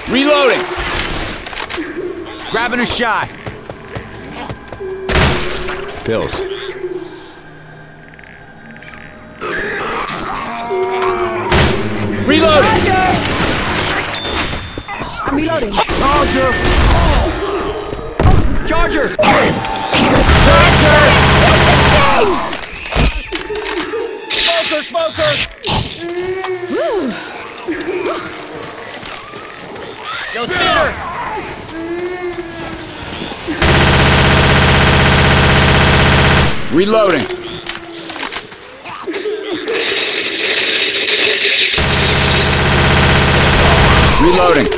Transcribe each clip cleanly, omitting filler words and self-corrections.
Reloading! Grabbing a shot. Pills. Reloading! I'm reloading. Charger! Charger! Charger! Smoker! Yo, Speeder! Reloading. Reloading.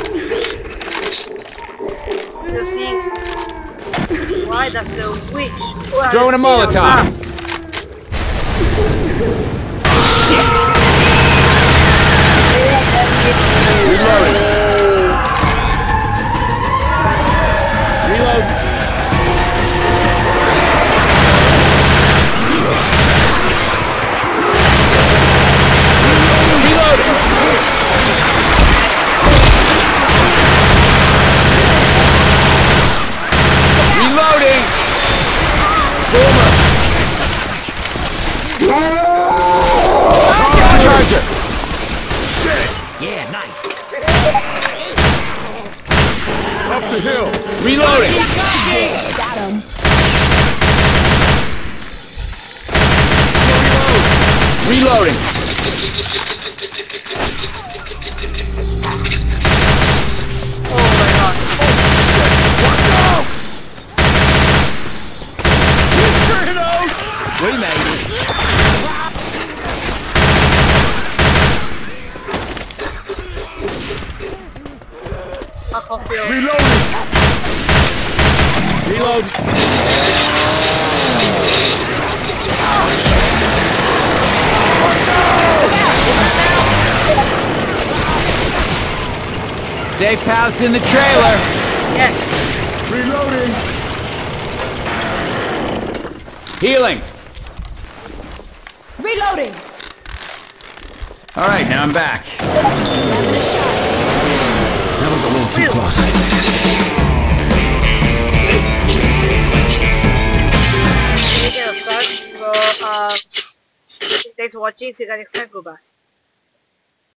So see, why does the witch... Throwing a Molotov. Reloading. Reload. Reloading. Reloading. Boomer. Charger. Yeah, nice. Up the hill. Reloading. Got him. Reloading. Oh my god. We made it. Fuck off you. Reloading. Reload. Safe house in the trailer. Yes. Reloading. Healing. Reloading. All right, now I'm back. That was a little too close. We're gonna start. So, thanks for watching. See you guys next time. Goodbye.